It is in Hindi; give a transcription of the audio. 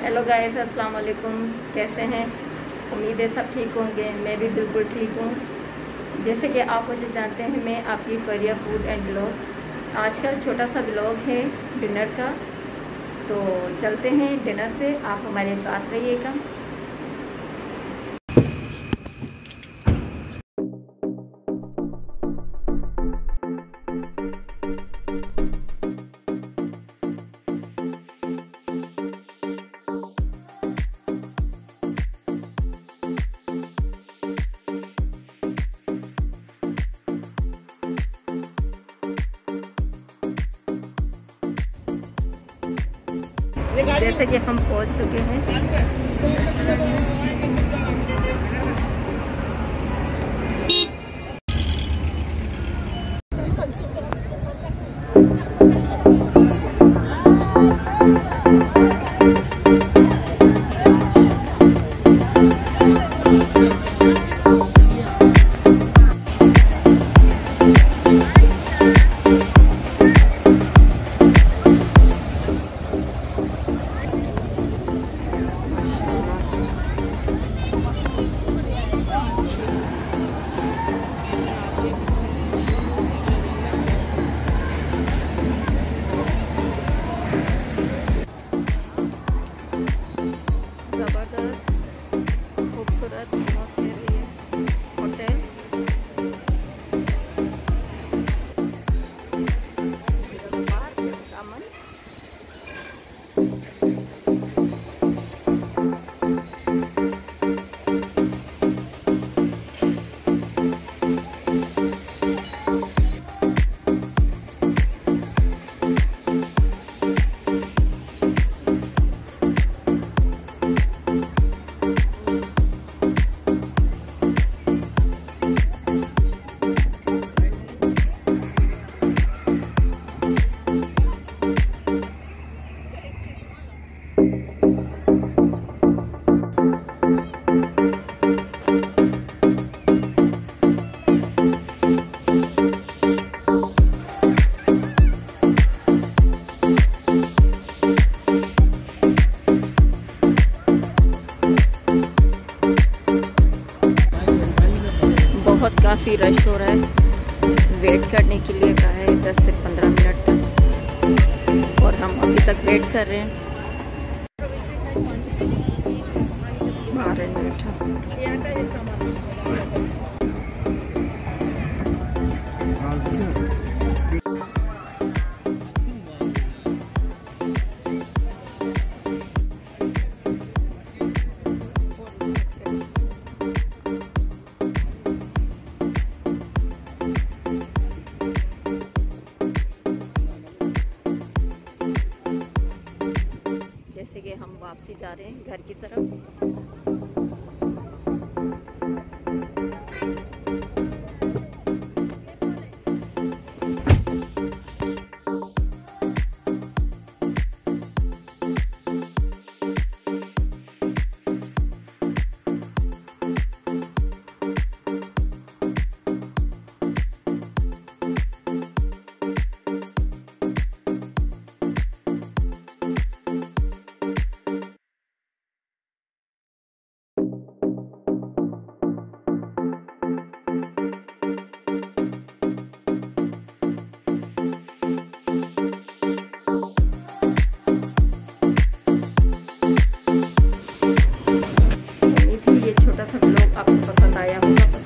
हेलो गाइस, अस्सलाम वालेकुम। कैसे हैं? उम्मीद है सब ठीक होंगे। मैं भी बिल्कुल ठीक हूँ। जैसे कि आप मुझे जानते हैं, मैं आपकी फरिया फूड एंड ब्लॉग। आज का छोटा सा ब्लॉग है डिनर का, तो चलते हैं डिनर पे। आप हमारे साथ रहिएगा। जैसे कि हम पहुंच चुके हैं। काफ़ी रश हो रहा है। वेट करने के लिए कहा है 10 से 15 मिनट तक, और हम अभी तक वेट कर रहे हैं। बाहर बैठा जैसे कि हम वापसी जा रहे हैं घर की तरफ। आपको पसंद आया होगा।